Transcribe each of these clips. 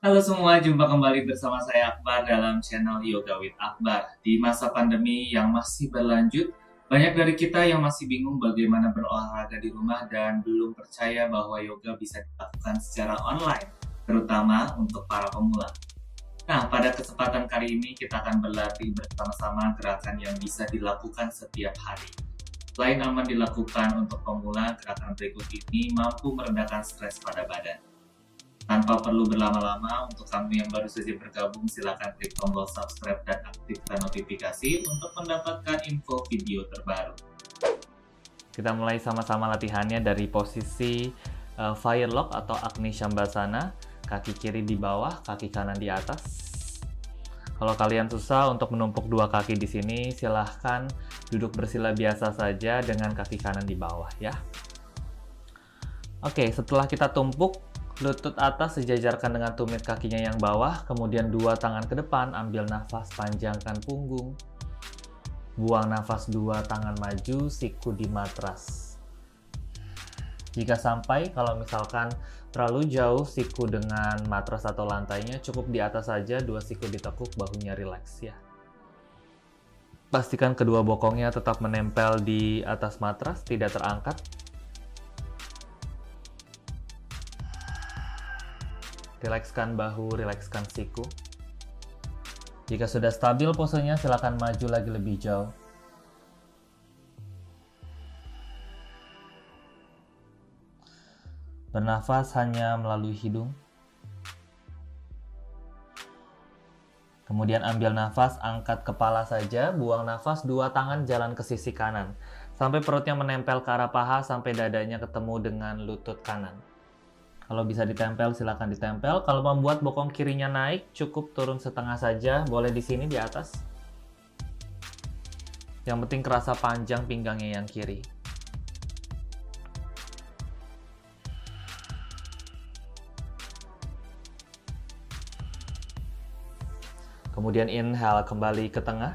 Halo semua, jumpa kembali bersama saya Akbar dalam channel Yoga with Akbar. Di masa pandemi yang masih berlanjut, banyak dari kita yang masih bingung bagaimana berolahraga di rumah dan belum percaya bahwa yoga bisa dilakukan secara online, terutama untuk para pemula. Nah, pada kesempatan kali ini kita akan berlatih bersama-sama gerakan yang bisa dilakukan setiap hari. Selain aman dilakukan untuk pemula, gerakan berikut ini mampu meredakan stres pada badan. Tanpa perlu berlama-lama, untuk kamu yang baru saja bergabung, silakan klik tombol subscribe dan aktifkan notifikasi untuk mendapatkan info video terbaru. Kita mulai sama-sama latihannya dari posisi Fire Lock atau Agni Shambhasana, kaki kiri di bawah, kaki kanan di atas. Kalau kalian susah untuk menumpuk dua kaki di sini, silahkan duduk bersila biasa saja dengan kaki kanan di bawah ya. Oke, setelah kita tumpuk, lutut atas sejajarkan dengan tumit kakinya yang bawah, kemudian dua tangan ke depan, ambil nafas, panjangkan punggung. Buang nafas, dua tangan maju, siku di matras. Jika sampai, kalau misalkan terlalu jauh siku dengan matras atau lantainya, cukup di atas saja, dua siku ditekuk, bahunya rileks ya. Pastikan kedua bokongnya tetap menempel di atas matras, tidak terangkat. Rilekskan bahu, rilekskan siku. Jika sudah stabil posenya, silakan maju lagi lebih jauh. Bernafas hanya melalui hidung. Kemudian ambil nafas, angkat kepala saja, buang nafas, dua tangan jalan ke sisi kanan. Sampai perutnya menempel ke arah paha, sampai dadanya ketemu dengan lutut kanan. Kalau bisa ditempel, silakan ditempel. Kalau membuat bokong kirinya naik, cukup turun setengah saja. Boleh di sini, di atas. Yang penting kerasa panjang pinggangnya yang kiri. Kemudian inhale, kembali ke tengah.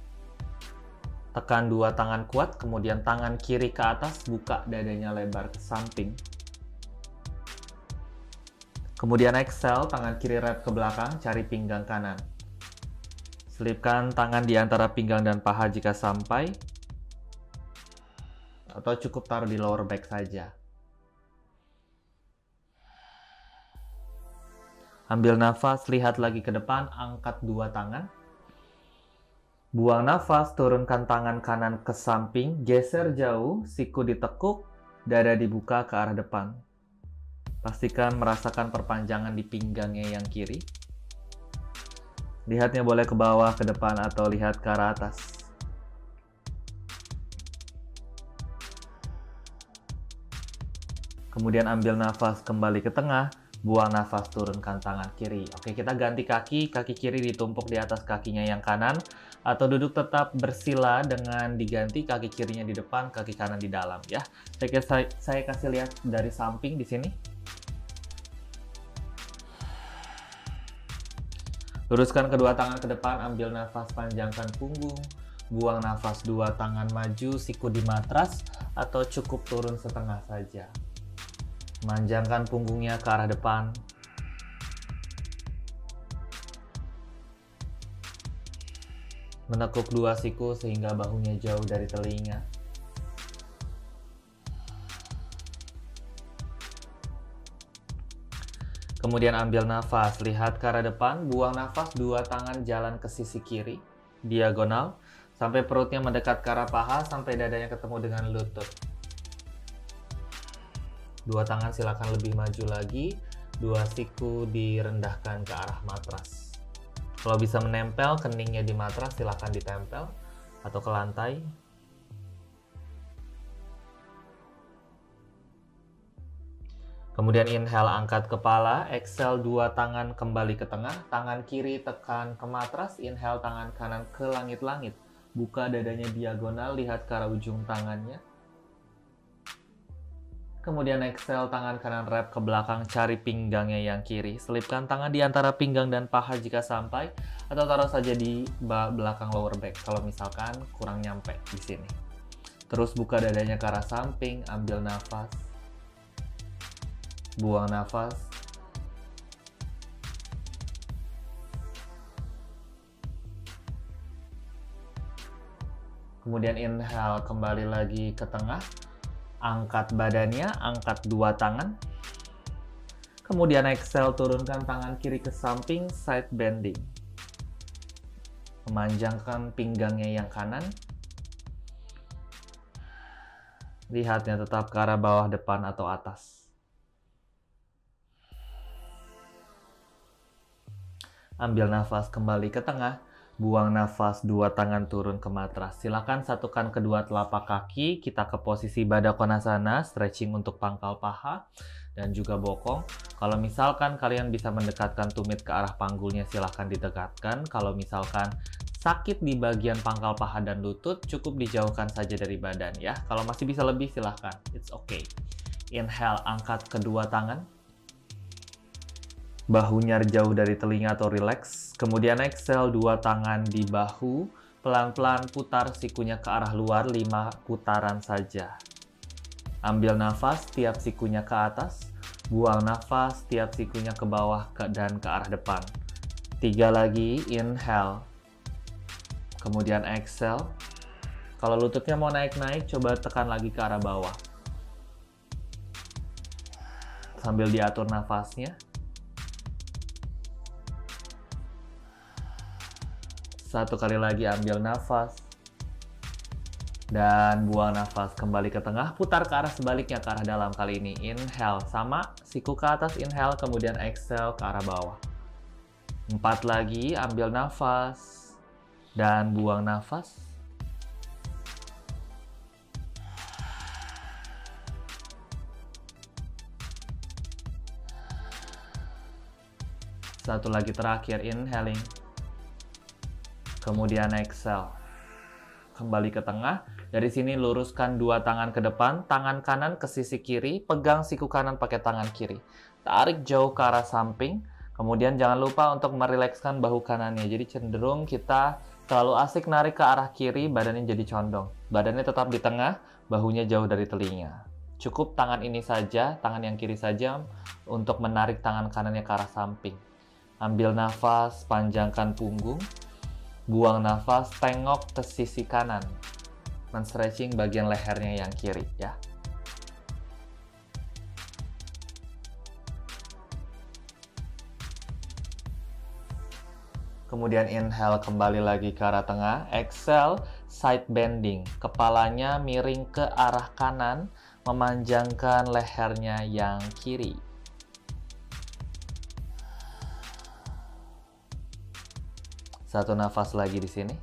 Tekan dua tangan kuat, kemudian tangan kiri ke atas, buka dadanya lebar ke samping. Kemudian exhale, tangan kiri wrap ke belakang, cari pinggang kanan. Selipkan tangan di antara pinggang dan paha jika sampai, atau cukup taruh di lower back saja. Ambil nafas, lihat lagi ke depan, angkat dua tangan. Buang nafas, turunkan tangan kanan ke samping, geser jauh, siku ditekuk, dada dibuka ke arah depan. Pastikan merasakan perpanjangan di pinggangnya yang kiri. Lihatnya boleh ke bawah, ke depan, atau lihat ke arah atas. Kemudian ambil nafas, kembali ke tengah, buang nafas, turunkan tangan kiri. Oke, kita ganti kaki, kaki kiri ditumpuk di atas kakinya yang kanan, atau duduk tetap bersila dengan diganti kaki kirinya di depan, kaki kanan di dalam ya. Saya kasih lihat dari samping di sini. Luruskan kedua tangan ke depan, ambil nafas, panjangkan punggung. Buang nafas, dua tangan maju, siku di matras, atau cukup turun setengah saja. Manjangkan punggungnya ke arah depan. Menekuk dua siku sehingga bahunya jauh dari telinga. Kemudian ambil nafas, lihat ke arah depan, buang nafas, dua tangan jalan ke sisi kiri, diagonal, sampai perutnya mendekat ke arah paha, sampai dadanya ketemu dengan lutut. Dua tangan silakan lebih maju lagi, dua siku direndahkan ke arah matras. Kalau bisa menempel, keningnya di matras silakan ditempel, atau ke lantai. Kemudian inhale, angkat kepala, exhale, dua tangan kembali ke tengah, tangan kiri tekan ke matras, inhale, tangan kanan ke langit-langit. Buka dadanya diagonal, lihat ke arah ujung tangannya. Kemudian exhale, tangan kanan wrap ke belakang, cari pinggangnya yang kiri. Selipkan tangan di antara pinggang dan paha jika sampai, atau taruh saja di belakang lower back kalau misalkan kurang nyampe di sini. Terus buka dadanya ke arah samping, ambil nafas. Buang nafas. Kemudian inhale, kembali lagi ke tengah. Angkat badannya, angkat dua tangan. Kemudian exhale, turunkan tangan kiri ke samping, side bending. Memanjangkan pinggangnya yang kanan. Lihatnya tetap ke arah bawah, depan, atau atas. Ambil nafas kembali ke tengah. Buang nafas, dua tangan turun ke matras. Silakan satukan kedua telapak kaki, kita ke posisi Baddha Konasana, stretching untuk pangkal paha dan juga bokong. Kalau misalkan kalian bisa mendekatkan tumit ke arah panggulnya, silahkan didekatkan. Kalau misalkan sakit di bagian pangkal paha dan lutut, cukup dijauhkan saja dari badan ya. Kalau masih bisa lebih, silahkan. It's okay. Inhale, angkat kedua tangan. Bahunya jauh dari telinga atau relax. Kemudian exhale, dua tangan di bahu. Pelan-pelan putar sikunya ke arah luar, 5 putaran saja. Ambil nafas, tiap sikunya ke atas. Buang nafas, tiap sikunya ke bawah dan ke arah depan. 3 lagi, inhale. Kemudian exhale. Kalau lututnya mau naik-naik, coba tekan lagi ke arah bawah. Sambil diatur nafasnya. Satu kali lagi, ambil nafas. Dan buang nafas, kembali ke tengah. Putar ke arah sebaliknya, ke arah dalam kali ini. Inhale, sama. Siku ke atas, inhale. Kemudian exhale ke arah bawah. 4 lagi, ambil nafas. Dan buang nafas. Satu lagi terakhir, inhaling. Kemudian exhale. Kembali ke tengah. Dari sini luruskan dua tangan ke depan, tangan kanan ke sisi kiri, pegang siku kanan pakai tangan kiri. Tarik jauh ke arah samping. Kemudian jangan lupa untuk merilekskan bahu kanannya. Jadi cenderung kita terlalu asik narik ke arah kiri, badannya jadi condong. Badannya tetap di tengah, bahunya jauh dari telinga. Cukup tangan ini saja, tangan yang kiri saja untuk menarik tangan kanannya ke arah samping. Ambil nafas, panjangkan punggung. Buang nafas, tengok ke sisi kanan. Men-stretching bagian lehernya yang kiri ya. Kemudian inhale, kembali lagi ke arah tengah. Exhale, side bending. Kepalanya miring ke arah kanan, memanjangkan lehernya yang kiri. Satu nafas lagi di sini.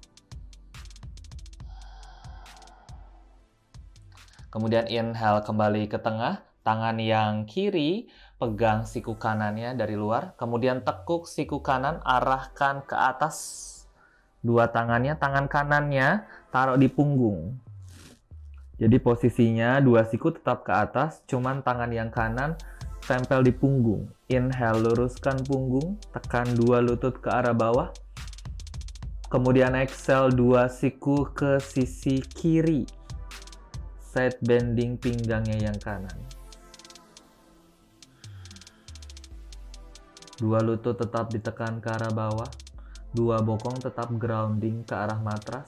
Kemudian inhale, kembali ke tengah. Tangan yang kiri pegang siku kanannya dari luar. Kemudian tekuk siku kanan, arahkan ke atas. Dua tangannya, tangan kanannya taruh di punggung. Jadi posisinya dua siku tetap ke atas, cuman tangan yang kanan tempel di punggung. Inhale, luruskan punggung, tekan dua lutut ke arah bawah. Kemudian exhale, dua siku ke sisi kiri. Side bending pinggangnya yang kanan. Dua lutut tetap ditekan ke arah bawah. Dua bokong tetap grounding ke arah matras.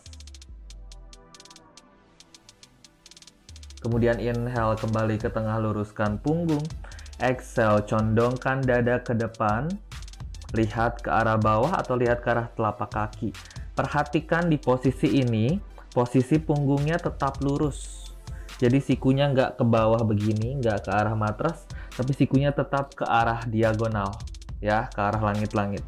Kemudian inhale, kembali ke tengah, luruskan punggung. Exhale, condongkan dada ke depan. Lihat ke arah bawah atau lihat ke arah telapak kaki. Perhatikan di posisi ini, posisi punggungnya tetap lurus. Jadi sikunya nggak ke bawah begini, nggak ke arah matras, tapi sikunya tetap ke arah diagonal, ya, ke arah langit-langit.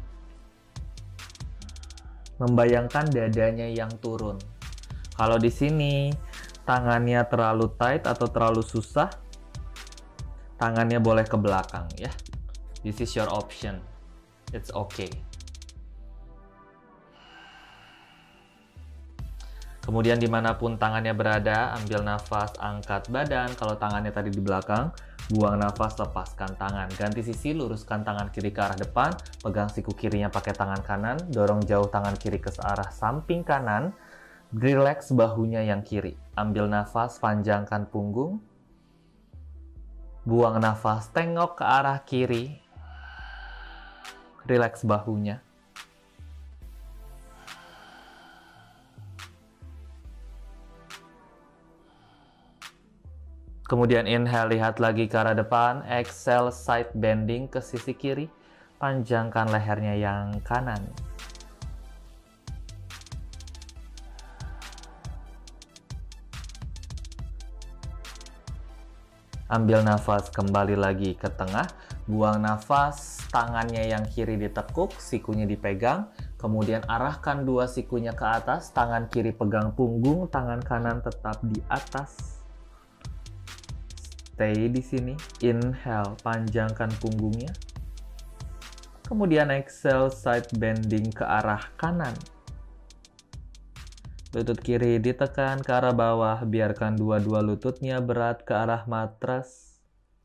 Membayangkan dadanya yang turun. Kalau di sini tangannya terlalu tight atau terlalu susah, tangannya boleh ke belakang, ya. This is your option. It's okay. Kemudian dimanapun tangannya berada, ambil nafas, angkat badan. Kalau tangannya tadi di belakang, buang nafas, lepaskan tangan. Ganti sisi, luruskan tangan kiri ke arah depan, pegang siku kirinya pakai tangan kanan, dorong jauh tangan kiri ke arah samping kanan, relax bahunya yang kiri. Ambil nafas, panjangkan punggung, buang nafas, tengok ke arah kiri, relax bahunya. Kemudian inhale, lihat lagi ke arah depan. Exhale, side bending ke sisi kiri. Panjangkan lehernya yang kanan. Ambil nafas, kembali lagi ke tengah. Buang nafas, tangannya yang kiri ditekuk, sikunya dipegang. Kemudian arahkan dua sikunya ke atas. Tangan kiri pegang punggung, tangan kanan tetap di atas. Stay di sini. Inhale, panjangkan punggungnya. Kemudian exhale, side bending ke arah kanan. Lutut kiri ditekan ke arah bawah, biarkan dua-dua lututnya berat ke arah matras.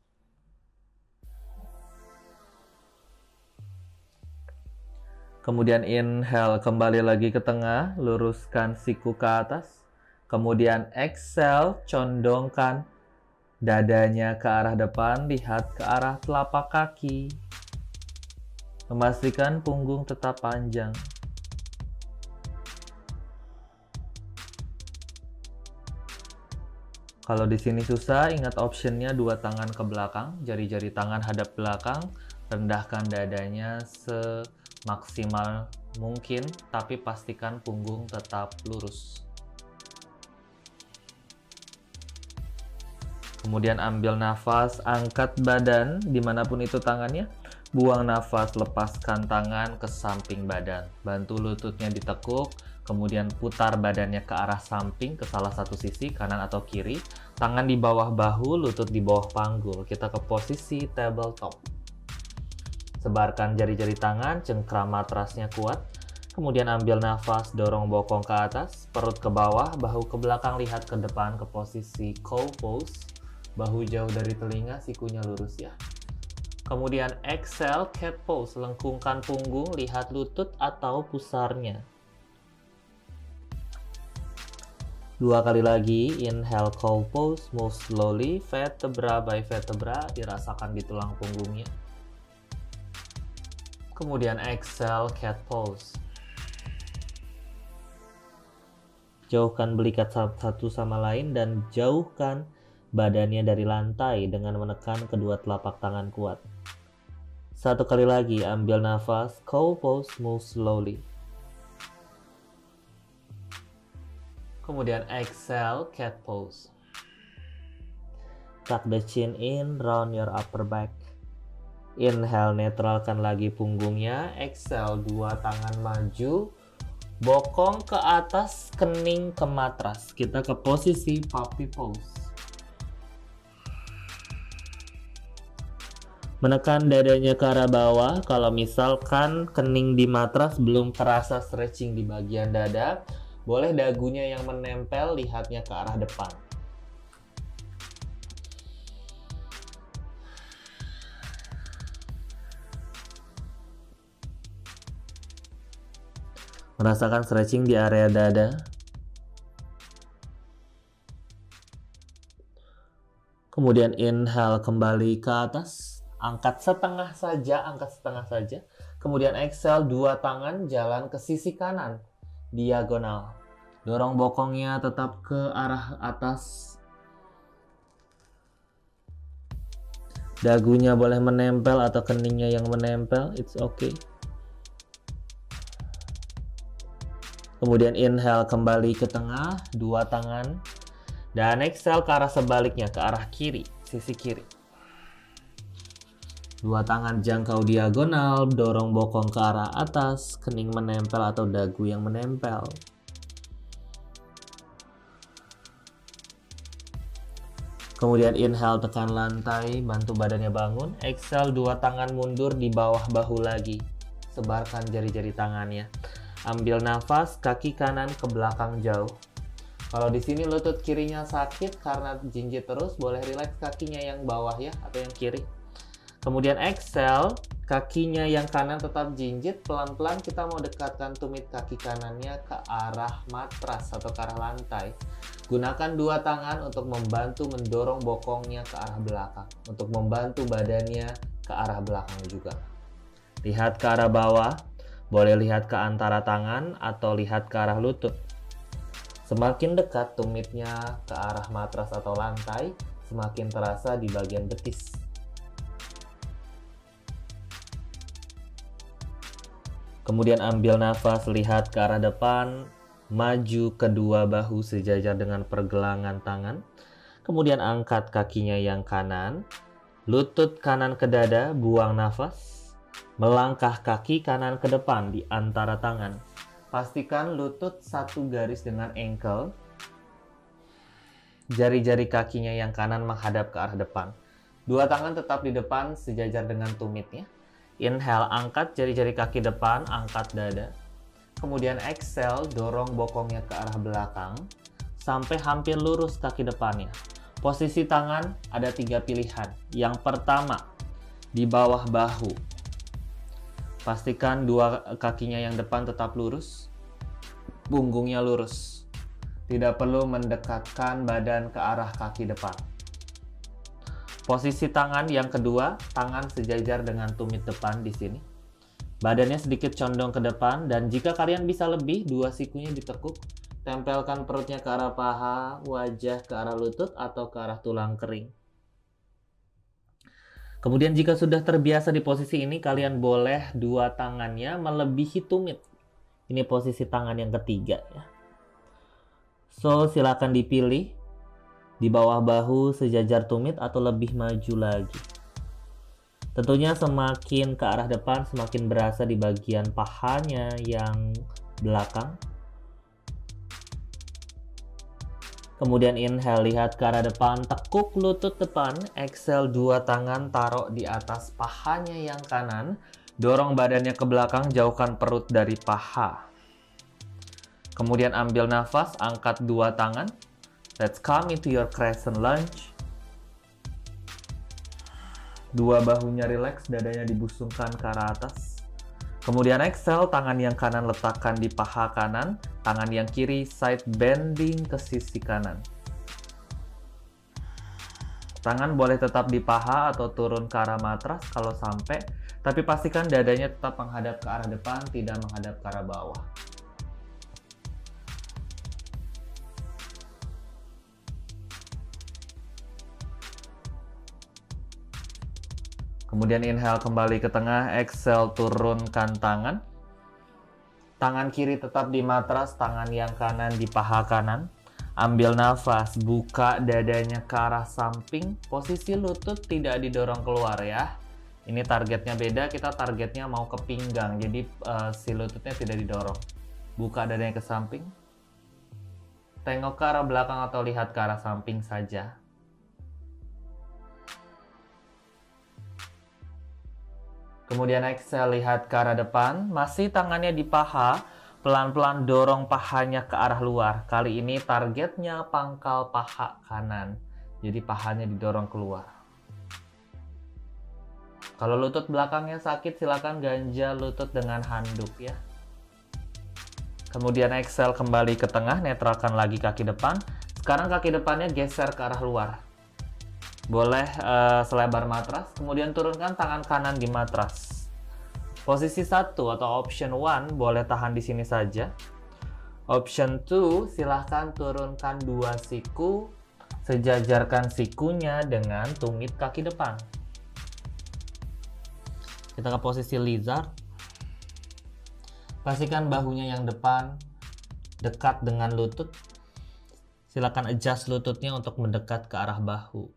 Kemudian inhale, kembali lagi ke tengah, luruskan siku ke atas. Kemudian exhale, condongkan dadanya ke arah depan, lihat ke arah telapak kaki. Memastikan punggung tetap panjang. Kalau di sini susah, ingat optionnya dua tangan ke belakang, jari-jari tangan hadap belakang, rendahkan dadanya semaksimal mungkin, tapi pastikan punggung tetap lurus. Kemudian ambil nafas, angkat badan dimanapun itu tangannya. Buang nafas, lepaskan tangan ke samping badan. Bantu lututnya ditekuk, kemudian putar badannya ke arah samping, ke salah satu sisi, kanan atau kiri. Tangan di bawah bahu, lutut di bawah panggul. Kita ke posisi tabletop. Sebarkan jari-jari tangan, cengkram matrasnya kuat. Kemudian ambil nafas, dorong bokong ke atas, perut ke bawah, bahu ke belakang, lihat ke depan ke posisi cow pose. Bahu jauh dari telinga, sikunya lurus ya. Kemudian exhale, cat pose, lengkungkan punggung, lihat lutut atau pusarnya. Dua kali lagi, inhale cow pose, move slowly, vertebra by vertebra, dirasakan di tulang punggungnya. Kemudian exhale, cat pose. Jauhkan belikat satu sama lain dan jauhkan badannya dari lantai dengan menekan kedua telapak tangan kuat. Satu kali lagi, ambil nafas, cow pose, move slowly. Kemudian exhale, cat pose. Tuck the chin in, round your upper back. Inhale, netralkan lagi punggungnya. Exhale, dua tangan maju. Bokong ke atas, kening ke matras. Kita ke posisi puppy pose. Menekan dadanya ke arah bawah. Kalau misalkan kening di matras belum terasa stretching di bagian dada, boleh dagunya yang menempel, lihatnya ke arah depan. Merasakan stretching di area dada. Kemudian inhale, kembali ke atas. Angkat setengah saja. Kemudian exhale, dua tangan jalan ke sisi kanan, diagonal. Dorong bokongnya tetap ke arah atas. Dagunya boleh menempel atau keningnya yang menempel, it's okay. Kemudian inhale, kembali ke tengah, dua tangan. Dan exhale ke arah sebaliknya, ke arah kiri, sisi kiri. Dua tangan jangkau diagonal, dorong bokong ke arah atas, kening menempel atau dagu yang menempel. Kemudian inhale, tekan lantai, bantu badannya bangun. Exhale, dua tangan mundur di bawah bahu lagi. Sebarkan jari-jari tangannya. Ambil nafas, kaki kanan ke belakang jauh. Kalau di sini lutut kirinya sakit karena jinjit terus, boleh relax kakinya yang bawah ya, atau yang kiri. Kemudian exhale, kakinya yang kanan tetap jinjit, pelan-pelan kita mau dekatkan tumit kaki kanannya ke arah matras atau ke arah lantai. Gunakan dua tangan untuk membantu mendorong bokongnya ke arah belakang, untuk membantu badannya ke arah belakang juga. Lihat ke arah bawah, boleh lihat ke antara tangan atau lihat ke arah lutut. Semakin dekat tumitnya ke arah matras atau lantai, semakin terasa di bagian betis. Kemudian ambil nafas, lihat ke arah depan, maju kedua bahu sejajar dengan pergelangan tangan. Kemudian angkat kakinya yang kanan, lutut kanan ke dada, buang nafas. Melangkah kaki kanan ke depan di antara tangan. Pastikan lutut satu garis dengan ankle. Jari-jari kakinya yang kanan menghadap ke arah depan. Dua tangan tetap di depan sejajar dengan tumitnya. Inhale, angkat jari-jari kaki depan, angkat dada. Kemudian exhale, dorong bokongnya ke arah belakang sampai hampir lurus kaki depannya. Posisi tangan ada 3 pilihan. Yang pertama, di bawah bahu. Pastikan dua kakinya yang depan tetap lurus, punggungnya lurus. Tidak perlu mendekatkan badan ke arah kaki depan. Posisi tangan yang kedua, tangan sejajar dengan tumit depan di sini. Badannya sedikit condong ke depan, dan jika kalian bisa lebih, dua sikunya ditekuk. Tempelkan perutnya ke arah paha, wajah ke arah lutut atau ke arah tulang kering. Kemudian jika sudah terbiasa di posisi ini, kalian boleh dua tangannya melebihi tumit. Ini posisi tangan yang ketiga ya. So, silakan dipilih. Di bawah bahu sejajar tumit atau lebih maju lagi. Tentunya semakin ke arah depan semakin berasa di bagian pahanya yang belakang. Kemudian inhale, lihat ke arah depan, tekuk lutut depan. Exhale, dua tangan taruh di atas pahanya yang kanan. Dorong badannya ke belakang, jauhkan perut dari paha. Kemudian ambil nafas, angkat dua tangan. Let's come into your crescent lunge. Dua bahunya rileks, dadanya dibusungkan ke arah atas. Kemudian exhale, tangan yang kanan letakkan di paha kanan, tangan yang kiri side bending ke sisi kanan. Tangan boleh tetap di paha atau turun ke arah matras kalau sampai, tapi pastikan dadanya tetap menghadap ke arah depan, tidak menghadap ke arah bawah. Kemudian inhale kembali ke tengah, exhale turunkan tangan. Tangan kiri tetap di matras, tangan yang kanan di paha kanan. Ambil nafas, buka dadanya ke arah samping. Posisi lutut tidak didorong keluar ya. Ini targetnya beda, kita targetnya mau ke pinggang, jadi si lututnya tidak didorong. Buka dadanya ke samping. Tengok ke arah belakang atau lihat ke arah samping saja. Kemudian exhale, lihat ke arah depan, masih tangannya di paha, pelan-pelan dorong pahanya ke arah luar. Kali ini targetnya pangkal paha kanan, jadi pahanya didorong keluar. Kalau lutut belakangnya sakit, silakan ganja lutut dengan handuk ya. Kemudian exhale kembali ke tengah, netralkan lagi kaki depan. Sekarang kaki depannya geser ke arah luar. Boleh selebar matras, kemudian turunkan tangan kanan di matras. Posisi 1 atau option 1 boleh tahan di sini saja. Option 2, silahkan turunkan dua siku, sejajarkan sikunya dengan tumit kaki depan. Kita ke posisi lizard. Pastikan bahunya yang depan dekat dengan lutut. Silahkan adjust lututnya untuk mendekat ke arah bahu.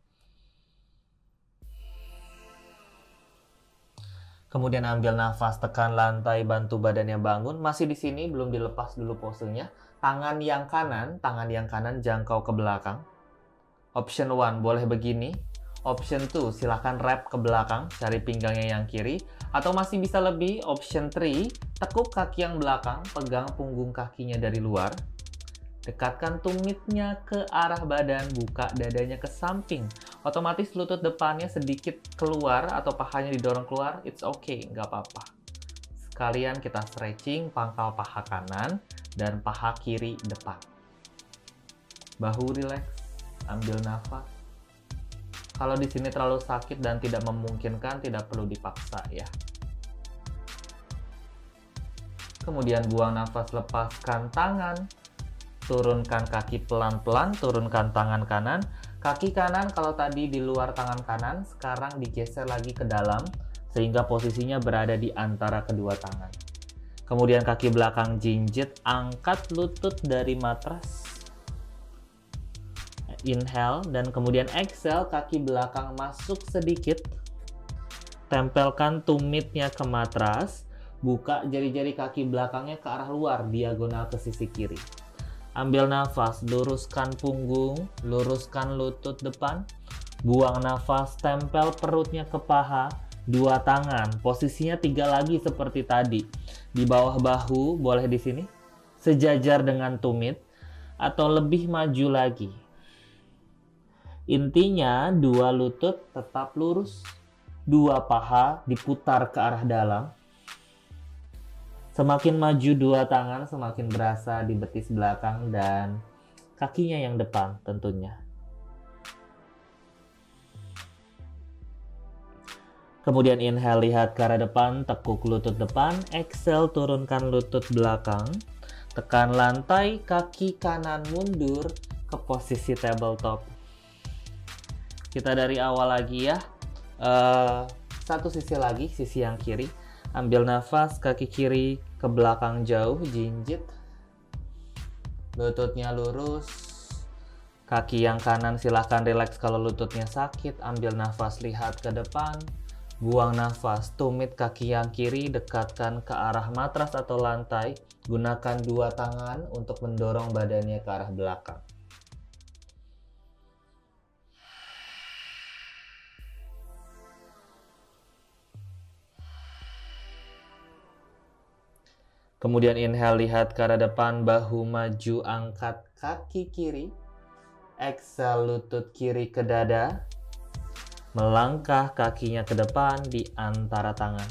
Kemudian ambil nafas, tekan lantai, bantu badannya bangun. Masih di sini, belum dilepas dulu posenya. Tangan yang kanan jangkau ke belakang. Option 1 boleh begini. Option 2 silahkan wrap ke belakang, cari pinggangnya yang kiri. Atau masih bisa lebih, option 3, tekuk kaki yang belakang, pegang punggung kakinya dari luar. Dekatkan tumitnya ke arah badan, buka dadanya ke samping. Otomatis lutut depannya sedikit keluar atau pahanya didorong keluar, it's okay, nggak apa-apa. Sekalian kita stretching pangkal paha kanan dan paha kiri depan. Bahu rileks, ambil nafas. Kalau di sini terlalu sakit dan tidak memungkinkan, tidak perlu dipaksa ya. Kemudian buang nafas, lepaskan tangan. turunkan kaki pelan-pelan, turunkan tangan kanan. Kaki kanan kalau tadi di luar tangan kanan, sekarang digeser lagi ke dalam, sehingga posisinya berada di antara kedua tangan. Kemudian kaki belakang jinjit, angkat lutut dari matras. Inhale, dan kemudian exhale, kaki belakang masuk sedikit. Tempelkan tumitnya ke matras. Buka jari-jari kaki belakangnya ke arah luar, diagonal ke sisi kiri. Ambil nafas, luruskan punggung, luruskan lutut depan. Buang nafas, tempel perutnya ke paha. Dua tangan, posisinya 3 lagi seperti tadi. Di bawah bahu, boleh di sini. Sejajar dengan tumit, atau lebih maju lagi. Intinya, 2 lutut tetap lurus. 2 paha diputar ke arah dalam. Semakin maju 2 tangan, semakin berasa di betis belakang dan kakinya yang depan tentunya. Kemudian inhale, lihat ke arah depan, tekuk lutut depan. Exhale, turunkan lutut belakang. Tekan lantai, kaki kanan mundur ke posisi tabletop. Kita dari awal lagi ya. Satu sisi lagi, sisi yang kiri. Ambil nafas, kaki kiri ke belakang jauh, jinjit. Lututnya lurus. Kaki yang kanan silahkan rileks kalau lututnya sakit. Ambil nafas, lihat ke depan. Buang nafas, tumit kaki yang kiri, dekatkan ke arah matras atau lantai. Gunakan 2 tangan untuk mendorong badannya ke arah belakang. Kemudian inhale, lihat ke arah depan, bahu maju, angkat kaki kiri. Exhale, lutut kiri ke dada. Melangkah kakinya ke depan di antara tangan.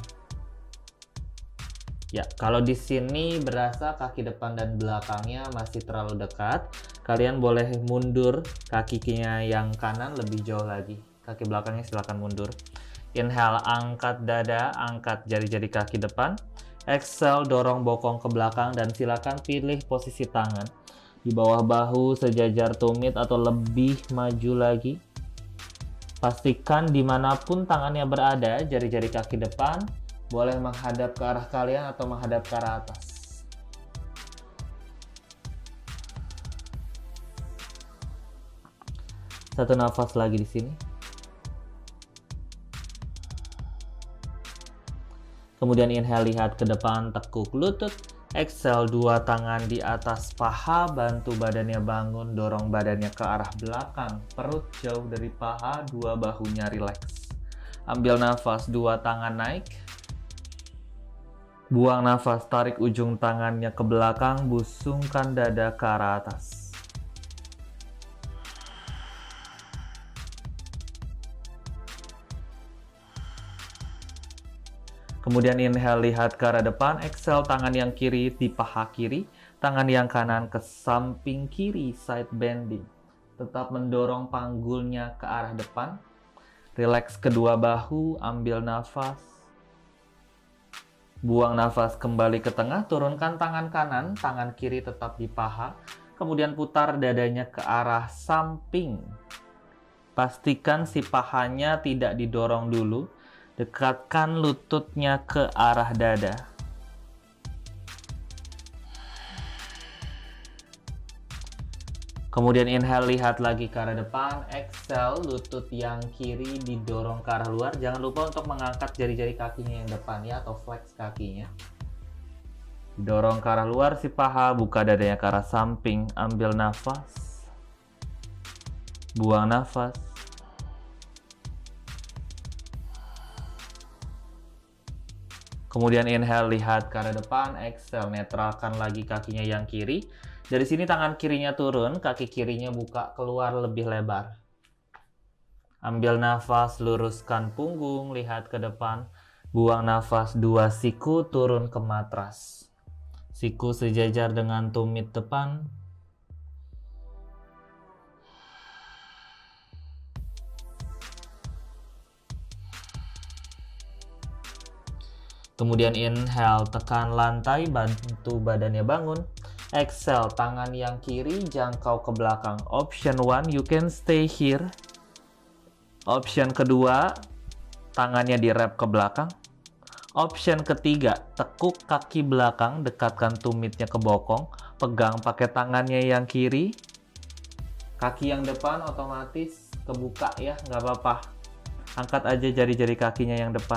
Ya, kalau di sini berasa kaki depan dan belakangnya masih terlalu dekat, kalian boleh mundur kakinya yang kanan lebih jauh lagi. Kaki belakangnya silakan mundur. Inhale, angkat dada, angkat jari-jari kaki depan. Exhale, dorong bokong ke belakang dan silakan pilih posisi tangan. Di bawah bahu, sejajar tumit atau lebih maju lagi. Pastikan dimanapun tangannya berada, jari-jari kaki depan boleh menghadap ke arah kalian atau menghadap ke arah atas. Satu nafas lagi di sini. Kemudian inhale, lihat ke depan, tekuk lutut. Exhale, 2 tangan di atas paha, bantu badannya bangun, dorong badannya ke arah belakang. Perut jauh dari paha, 2 bahunya rileks. Ambil nafas, 2 tangan naik. Buang nafas, tarik ujung tangannya ke belakang, busungkan dada ke arah atas. Kemudian inhale, lihat ke arah depan. Exhale, tangan yang kiri di paha kiri. Tangan yang kanan ke samping kiri, side bending. Tetap mendorong panggulnya ke arah depan. Rileks kedua bahu, ambil nafas. Buang nafas, kembali ke tengah. Turunkan tangan kanan, tangan kiri tetap di paha. Kemudian putar dadanya ke arah samping. Pastikan si pahanya tidak didorong dulu. Dekatkan lututnya ke arah dada. Kemudian inhale, lihat lagi ke arah depan. Exhale, lutut yang kiri didorong ke arah luar. Jangan lupa untuk mengangkat jari-jari kakinya yang depan ya, atau flex kakinya. Dorong ke arah luar si paha, buka dadanya ke arah samping. Ambil nafas. Buang nafas. Kemudian inhale, lihat ke arah depan. Exhale, netralkan lagi kakinya yang kiri. Dari sini tangan kirinya turun, kaki kirinya buka keluar lebih lebar. Ambil nafas, luruskan punggung, lihat ke depan. Buang nafas, 2 siku turun ke matras. Siku sejajar dengan tumit depan. Kemudian inhale, tekan lantai, bantu badannya bangun. Exhale, tangan yang kiri jangkau ke belakang. Option 1, you can stay here. Option kedua, tangannya direp ke belakang. Option ketiga, tekuk kaki belakang, dekatkan tumitnya ke bokong. Pegang pakai tangannya yang kiri. Kaki yang depan otomatis kebuka ya, nggak apa-apa. Angkat aja jari-jari kakinya yang depan.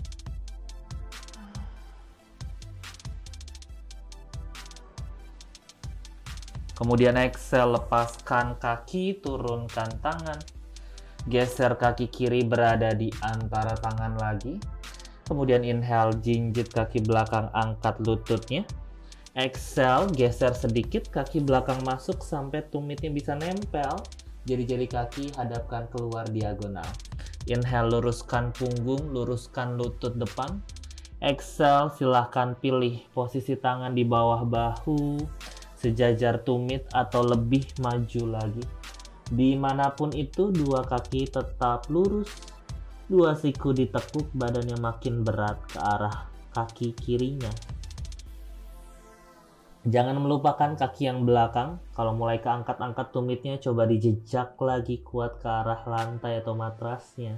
Kemudian exhale, lepaskan kaki, turunkan tangan. Geser kaki kiri berada di antara tangan lagi. Kemudian inhale, jinjit kaki belakang, angkat lututnya. Exhale, geser sedikit, kaki belakang masuk sampai tumitnya bisa nempel. Jari-jari kaki hadapkan keluar diagonal. Inhale, luruskan punggung, luruskan lutut depan. Exhale, silahkan pilih posisi tangan di bawah bahu, sejajar tumit atau lebih maju lagi. Dimanapun itu, dua kaki tetap lurus, dua siku ditekuk, badannya makin berat ke arah kaki kirinya. Jangan melupakan kaki yang belakang. Kalau mulai keangkat-angkat tumitnya, coba dijejak lagi kuat ke arah lantai atau matrasnya.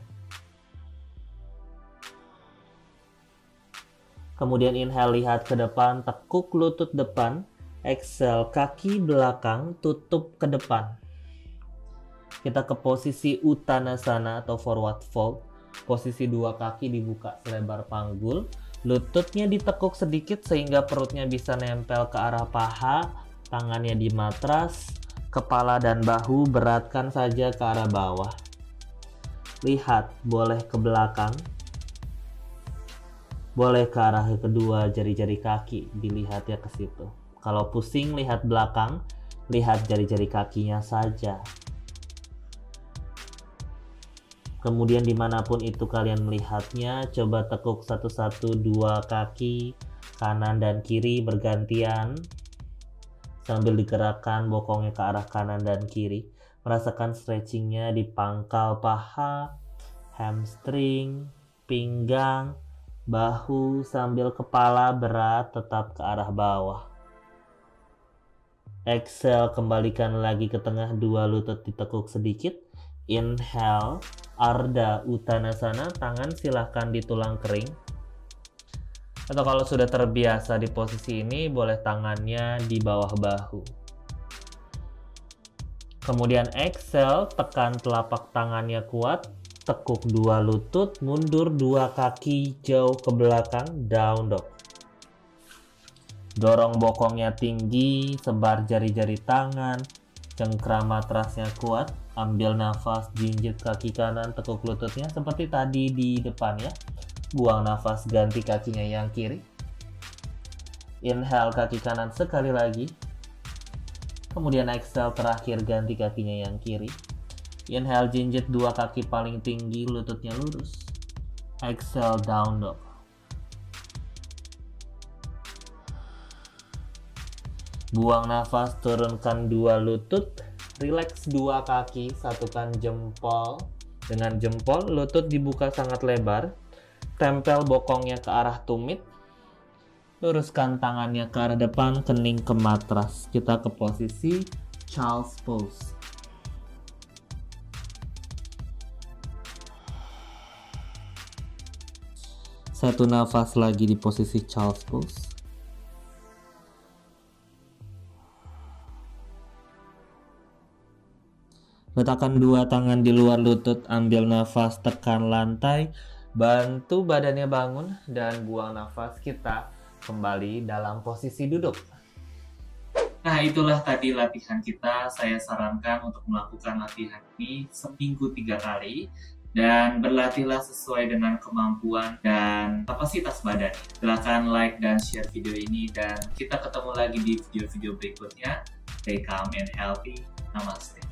Kemudian inhale, lihat ke depan, tekuk lutut depan. Exhale, kaki belakang tutup ke depan. Kita ke posisi Uttanasana atau forward fold. Posisi dua kaki dibuka selebar panggul. Lututnya ditekuk sedikit sehingga perutnya bisa nempel ke arah paha. Tangannya di matras. Kepala dan bahu beratkan saja ke arah bawah. Lihat, boleh ke belakang. Boleh ke arah kedua jari-jari kaki. Dilihat ya ke situ. Kalau pusing, lihat belakang, lihat jari-jari kakinya saja. Kemudian dimanapun itu kalian melihatnya, coba tekuk satu-satu dua kaki, kanan dan kiri bergantian. Sambil digerakkan bokongnya ke arah kanan dan kiri. Merasakan stretchingnya di pangkal paha, hamstring, pinggang, bahu, sambil kepala berat tetap ke arah bawah. Exhale, kembalikan lagi ke tengah, dua lutut ditekuk sedikit. Inhale, Ardha Uttanasana, tangan silahkan di tulang kering. Atau kalau sudah terbiasa di posisi ini, boleh tangannya di bawah bahu. Kemudian exhale, tekan telapak tangannya kuat, tekuk dua lutut, mundur dua kaki jauh ke belakang, down dog. Dorong bokongnya tinggi, sebar jari-jari tangan, cengkram matrasnya kuat, ambil nafas, jinjit kaki kanan, tekuk lututnya seperti tadi di depan ya. Buang nafas, ganti kakinya yang kiri. Inhale kaki kanan sekali lagi. Kemudian exhale terakhir, ganti kakinya yang kiri. Inhale, jinjit dua kaki paling tinggi, lututnya lurus. Exhale, down dog. Buang nafas, turunkan dua lutut, rileks dua kaki, satukan jempol dengan jempol, lutut dibuka sangat lebar, tempel bokongnya ke arah tumit, luruskan tangannya ke arah depan, kening ke matras. Kita ke posisi Child's Pose. Satu nafas lagi di posisi Child's Pose. Letakkan dua tangan di luar lutut, ambil nafas, tekan lantai, bantu badannya bangun, dan buang nafas. Kita kembali dalam posisi duduk. Nah, itulah tadi latihan kita. Saya sarankan untuk melakukan latihan ini seminggu 3 kali. Dan berlatihlah sesuai dengan kemampuan dan kapasitas badan. Silahkan like dan share video ini. Dan kita ketemu lagi di video-video berikutnya. Stay calm and healthy. Namaste.